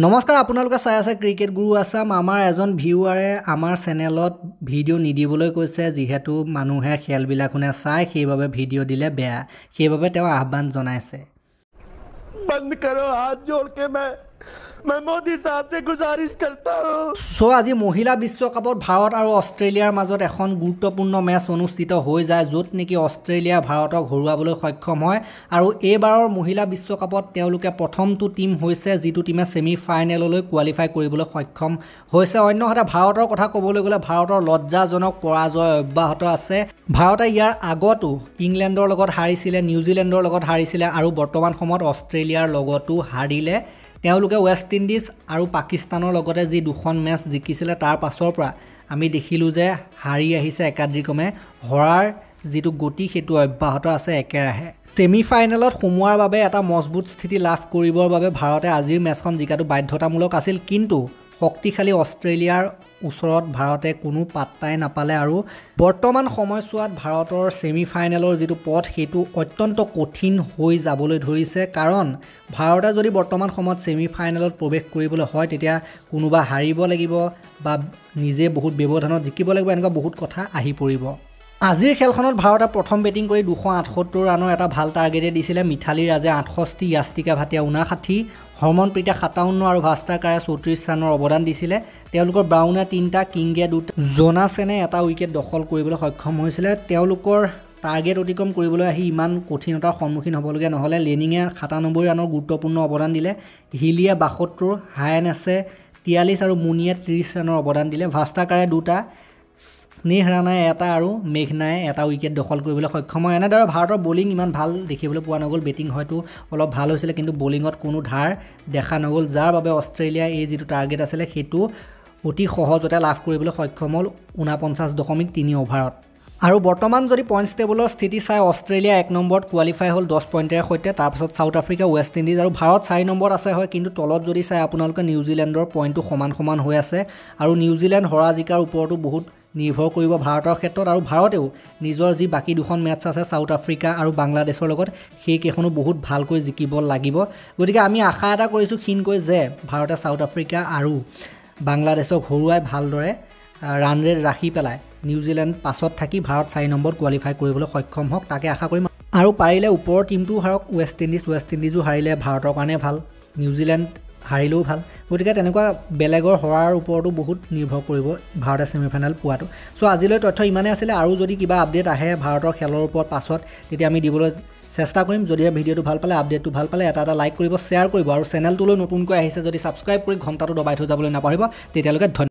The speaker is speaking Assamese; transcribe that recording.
নমস্কাৰ আপোনালোকে চাই আছে ক্ৰিকেট গুৰু আছাম আমাৰ এজন ভিউৱাৰে আমাৰ চেনেলত ভিডিঅ' নিদিবলৈ কৈছে যিহেতু মানুহে খেলবিলাকনে চাই সেইভাবে ভিডিঅ' দিলে বেয়া সেইভাবে তেওঁ আহ্বান জনাইছে बंद करो हाथ जोड़ के मैं मोदी साहब से गुजारिश करता हूं सो আজি মহিলা বিশ্বকাপত ভাৰত আৰু অষ্ট্ৰেলিয়াৰ মাজত এখন গুৰুত্বপূৰ্ণ মেচ অনুষ্ঠিত হৈ যায় য'ত নেকি অষ্ট্ৰেলিয়া ভাৰতক হৰুৱাবলৈ সক্ষম হয় আৰু এইবাৰৰ মহিলা বিশ্বকাপত তেওঁলোকে প্ৰথমটো টিম হৈছে যিটো টিমে সেমি ফাইনেললৈ কোৱালিফাই কৰিবলৈ সক্ষম হৈছে অন্যহাতে ভাৰতৰ কথা ক'বলৈ গ'লে ভাৰতৰ লজ্জাজনক পৰাজয় অব্যাহত আছে ভাৰতে ইয়াৰ আগতো ইংলেণ্ডৰ লগত হাৰিছিলে নিউজিলেণ্ডৰ লগত হাৰিছিলে আৰু বৰ্তমান সময়ত অষ্ট্ৰেলিয়াৰ লগতো হাৰিলে তেওঁলোকে ওয়েস্ট ইন্ডিজ আৰু পাকিস্তানৰ লগতে যি দুখন মেচ জিকিছিলে তাৰ পাছৰ পৰা আমি দেখিলো যে হাৰি আহিছে একাধিক্ৰমে হৰাৰ যিটো গতি সেইটো অব্যাহত আছে একেৰাহে সেমি ফাইনেলত সোমোৱাৰ বাবে এটা মজবুত স্থিতি লাভ কৰিবৰ বাবে ভাৰতে আজিৰ মেচখন জিকাটো বাধ্যতামূলক আছিল কিন্তু শক্তিশালী অষ্ট্ৰেলিয়াৰ ওচৰত ভাৰতে কোনো পাত্তাই নাপালে আৰু বৰ্তমান সময়ছোৱাত ভাৰতৰ সেমি ফাইনেলৰ যিটো পথ সেইটো অত্যন্ত কঠিন হৈ যাবলৈ ধৰিছে কাৰণ ভাৰতে যদি বৰ্তমান সময়ত সেমি ফাইনেলত প্ৰৱেশ কৰিবলৈ হয় তেতিয়া কোনোবা হাৰিব লাগিব বা নিজে বহুত ব্যৱধানত জিকিব লাগিব এনেকুৱা বহুত কথা আহি পৰিব আজিৰ খেলখনত ভাৰতে প্ৰথম বেটিং কৰি 278 ৰানৰ এটা ভাল টাৰ্গেটে দিছিলে মিথালী ৰাজে 68 ইয়াষ্টিকা ভাটিয়া 59 হৰমনপ্ৰীতে 57 আৰু ভাস্তাকাৰে 34 ৰানৰ অৱদান দিছিলে তেওঁলোকৰ ব্ৰাউনে 3টা কিংগে 2টা জোনাছেনে এটা উইকেট দখল কৰিবলৈ সক্ষম হৈছিল তেওঁলোকৰ টাৰ্গেট অতিক্ৰম কৰিবলৈ আহি ইমান কঠিনতাৰ সন্মুখীন হ'বলগীয়া নহলে লেনিঙে 97 ৰানৰ গুৰুত্বপূৰ্ণ অৱদান দিলে হিলিয়ে 72 হায়েনেছে 43 আৰু মুনিয়ে 30 ৰানৰ অৱদান দিলে ভাস্তাকাৰে 2টা স্নেহ ৰাণাই এটা আৰু মেঘনাই এটা উইকেট দখল কৰিবলৈ সক্ষম হয় এনেদৰে ভাৰতৰ বোলিং ইমান ভাল দেখিবলৈ পোৱা নগ'ল বেটিং হয়তো অলপ ভাল হৈছিল কিন্তু বোলিঙত কোনো ধাৰ দেখা নগ'ল যাৰ বাবে অষ্ট্ৰেলিয়া এই যিটো টাৰ্গেট আছিল সেইটো অতি সহজতে লাভ কৰিবলৈ সক্ষম হ'ল 49.3 অভাৰত আৰু বৰ্তমান যদি পইণ্টছ টেবুলৰ স্থিতি চাই অষ্ট্ৰেলিয়া 1 নম্বৰত কোৱালিফাই হ'ল 10 পইণ্টেৰে সৈতে তাৰপিছত সাউথ আফ্ৰিকা ৱেষ্ট ইণ্ডিজ আৰু ভাৰত 4 নম্বৰত আছে হয় কিন্তু তলত যদি চাই আপোনালোকে নিউজিলেণ্ডৰ পইণ্টটো সমান হৈ আছে আৰু নিউজিলেণ্ড হৰা জিকাৰ ওপৰতো বহুত নিৰ্ভৰ কৰিব ভাৰতৰ ক্ষেত্ৰত আৰু ভাৰতেও নিজৰ যি বাকি দুখন মেচ আছে সাউথ আফ্ৰিকা আৰু বাংলাদেশৰ লগত সেই কেইখনো বহুত ভালকৈ জিকিব লাগিব গতিকে আমি আশা এটা কৰিছো ক্ষীণকৈ যে ভাৰতে সাউথ আফ্ৰিকা আৰু বাংলাদেশক হৰুৱাই ভালদৰে ৰান ৰেট ৰাখি পেলাই নিউজিলেণ্ড পাছত থাকি ভাৰত 4 নম্বৰত কোৱালিফাই কৰিবলৈ সক্ষম হওক তাকে আশা কৰিম আৰু পাৰিলে ওপৰৰ টিমটো হাৰক ৱেষ্ট ইণ্ডিজো হাৰিলে ভাৰতৰ কাৰণে ভাল নিউজিলেণ্ড হাৰিলেও ভাল গতিকে তেনেকুৱা বেলেগৰ হৰাৰ ওপৰতো বহুত নিৰ্ভৰ কৰিব ভাৰতে সেমিফাইনেল পোৱাটো সো আজিলৈ তথ্য ইমানে আছিল আৰু যদি কিবা আপডেট আহে ভাৰতৰ খেলৰ ওপৰত পাছত তেতিয়া আমি দিবলৈ চেষ্টা কৰিম যদি ভিডিঅটো ভাল পালে আপডেটটো ভাল পালে এটা লাইক কৰিব শ্বেয়াৰ কৰিব আৰু চেনেলটোলৈ নতুনকৈ আহিছে যদি সাবস্ক্ৰাইব কৰি ঘণ্টাটো দবাই থৈ যাবলৈ নাপাহৰিব তেতিয়ালৈকে